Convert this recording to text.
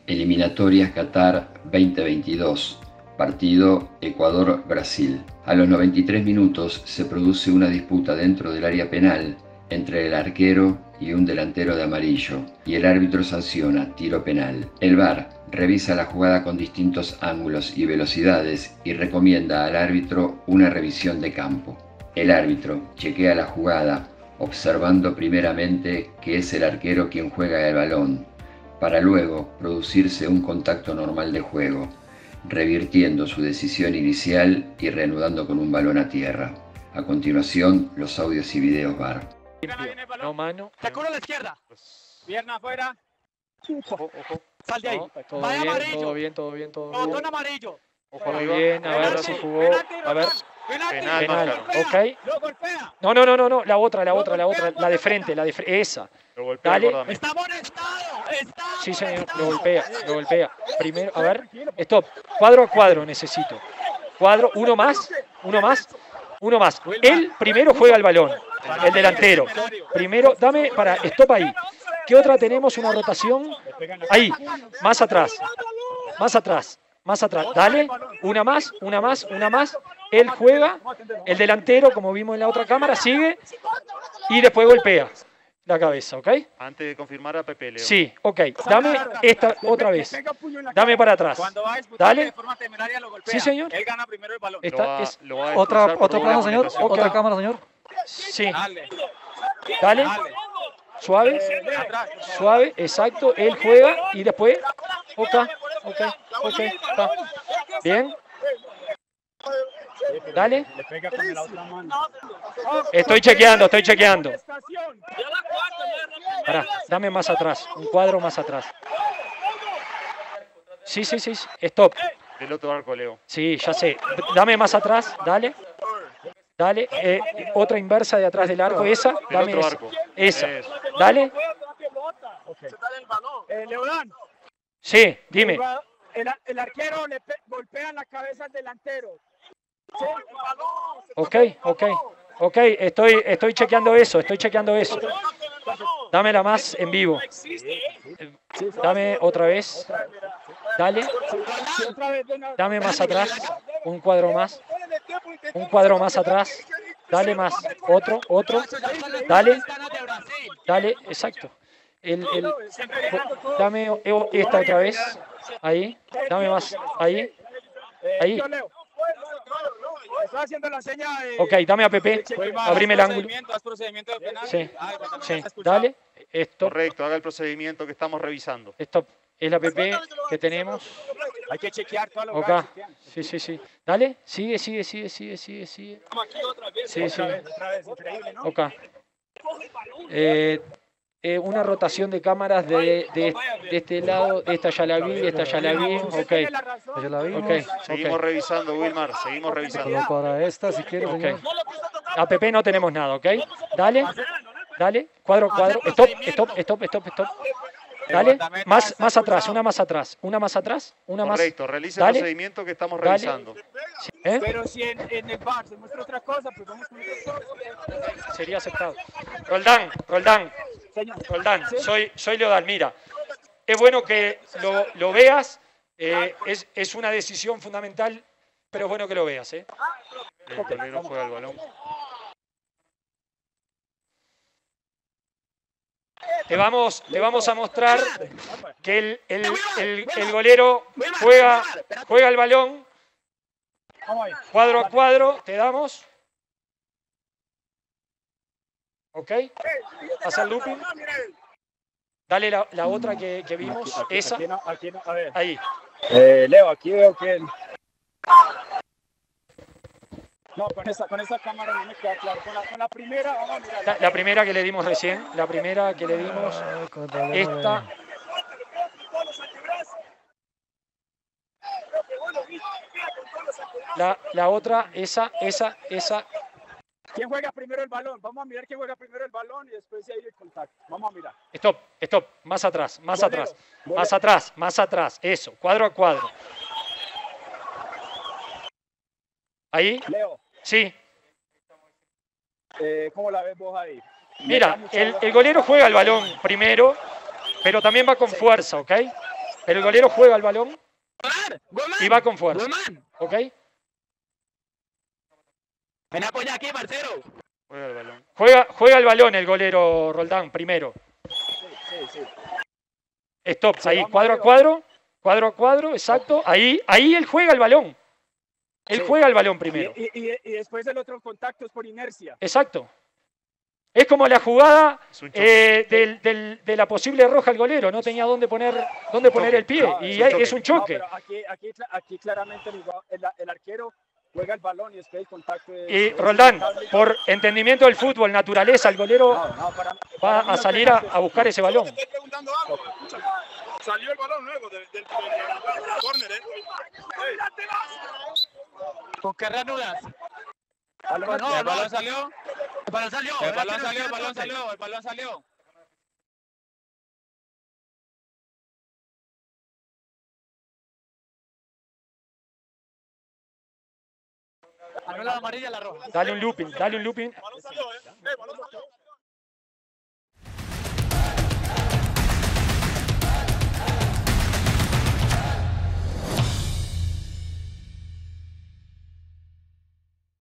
Eliminatorias Qatar 2022, partido Ecuador-Brasil. A los 93 minutos se produce una disputa dentro del área penal entre el arquero y un delantero de amarillo, y el árbitro sanciona tiro penal. El VAR revisa la jugada con distintos ángulos y velocidades y recomienda al árbitro una revisión de campo. El árbitro chequea la jugada, observando primeramente que es el arquero quien juega el balón, para luego producirse un contacto normal de juego, revirtiendo su decisión inicial y reanudando con un balón a tierra. A continuación, los audios y videos VAR. No mano. Te curo a la izquierda. Pierna afuera. Ojo, ojo. Sal de ahí. No, todo Vaya bien, amarillo. todo bien, todo bien, todo Botón bien. amarillo. Ojo, muy bien, a ver si jugó. A ver, penal, ok. Lo golpea. No, la otra, la de frente, esa. Lo golpea, Dale. acordame. Está amonestado. Está Sí, señor, amonestado. lo golpea. Primero, a ver, stop. Cuadro a cuadro necesito. Cuadro, uno más. Él primero juega el balón, el delantero. Primero, dame, stop ahí. ¿Qué otra tenemos? Una rotación. Ahí, más atrás. Dale, una más. Él juega, el delantero, como vimos en la otra cámara, sigue y después golpea la cabeza, ¿ok? Antes de confirmar a Pepe, Leo. Sí, ok. Dame esta otra vez. Dame para atrás. Cuando va a disputar Dale. de forma temeraria lo golpea. Sí, señor. Él gana primero el balón. Lo va a Otra expulsar por plano, señor. amonestación. Ok. Otra cámara, señor. Sí, Dale. dale. Suave, suave, exacto. Él juega y después. Ok, está. Bien. Dale. Estoy chequeando. Pará, dame más atrás, un cuadro más atrás. Sí, stop. Del otro arco, Leo. Sí, ya sé. Dame más atrás, dale. Otra inversa de atrás del arco, esa. Dame otro esa. arco. Esa. Eso. Dale. Leodán. Sí, dime. El arquero le golpea en la cabeza al delantero. Ok, estoy chequeando eso. Dámela más en vivo. Dame otra vez. Dale. Dame más atrás. Un cuadro más atrás. Dale más. Otro. Dale, exacto. Dame esta otra vez. Ahí. Dame más. Ahí. Estoy haciendo la seña de... Ok, dame a Pepe. Abrime el ángulo. ¿Haz procedimiento de penal? Sí. Está expulsado. Dale. Stop. Correcto, haga el procedimiento que estamos revisando. Stop. Es la PP que tenemos. Hay que chequear todos los Ok. gatos. Sí. Dale. Sigue. Vamos aquí otra vez. Sí. Otra vez, increíble, ¿no? Ok. Una rotación de cámaras de este lado. Esta ya la vi. Ok. Ya la vimos. Seguimos revisando, Wilmar, seguimos revisando. Solo para esta, si quiere, Ok. señor. APP no tenemos nada, ¿ok? Dale. Cuadro. Stop. Dale. Más atrás. Una más atrás. Correcto, realice el Dale. procedimiento que estamos Dale. revisando. ¿Eh? Pero si en el bar se muestra otra cosa, pues vamos con otra cosa. Sería aceptado. Roldán. Señor. Soy Leodán. Mira, es bueno que lo veas. Es una decisión fundamental, pero es bueno que lo veas. El golero juega el balón. Te vamos a mostrar que el golero juega el balón cuadro a cuadro. Te damos. ¿Ok? Pasa el looping. Dale la otra que vimos. Esa. Aquí no, a ver. Ahí. Leo, aquí veo que... No, con esa cámara no me queda claro. Con la primera, vamos a mirar. La primera que le dimos recién. Esta. La otra, esa. ¿Quién juega primero el balón? Vamos a mirar quién juega primero el balón y después si hay el contacto. Vamos a mirar. Stop. Más atrás. Eso. Cuadro a cuadro. Ahí. Leo, Sí. ¿cómo la ves vos ahí? Mira, el golero juega el balón primero, pero también va con fuerza, ¿ok? Pero el golero juega el balón y va con fuerza. ¿Ok? Ven a apoyar aquí, Marcelo. Juega el balón. Juega el balón el golero Roldán primero. Sí. Stop, Sí, ahí, vamos cuadro a arriba. cuadro. Cuadro a cuadro, exacto. Ahí él juega el balón. Él Sí. juega el balón primero. Y después el otro contacto es por inercia. Exacto. Es como la jugada Es un choque. de la posible roja al golero. No tenía dónde poner el pie. No, Y es un es un No, choque. pero aquí claramente el arquero juega el balón y después el contacto es... Y es Roldán, inevitable. por entendimiento del fútbol, naturaleza, el golero No, para va mí a no salir tiene a buscar ese balón. Estoy preguntando algo. Escúchame. Salió el balón luego del córner, ¿eh? ¿Con qué reanudas? El balón salió. El balón salió. El balón salió. Anula la amarilla, la roja. Dale un looping. El balón salió, ¿eh? El balón salió.